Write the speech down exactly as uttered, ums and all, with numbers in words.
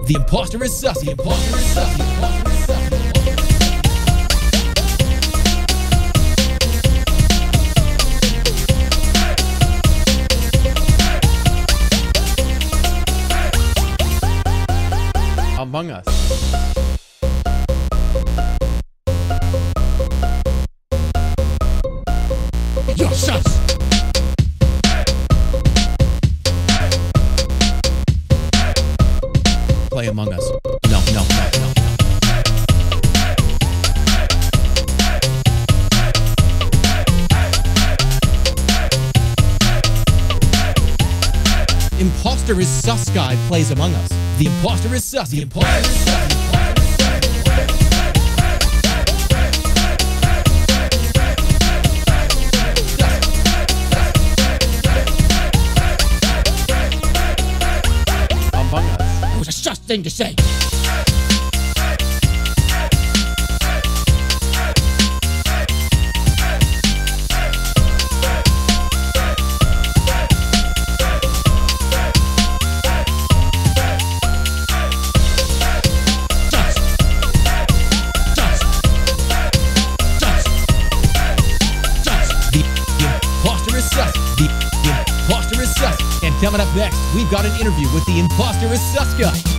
The imposter is sus. The imposter is sus. The imposter is sus. Among Us. You're sus. Play Among Us. No, no, no, no, no. Imposter is sus guy plays Among Us. The imposter is sus. The imposter is sus. Among Us. That was a sus thing to say. And coming up next, we've got an interview with the imposter is sus guy.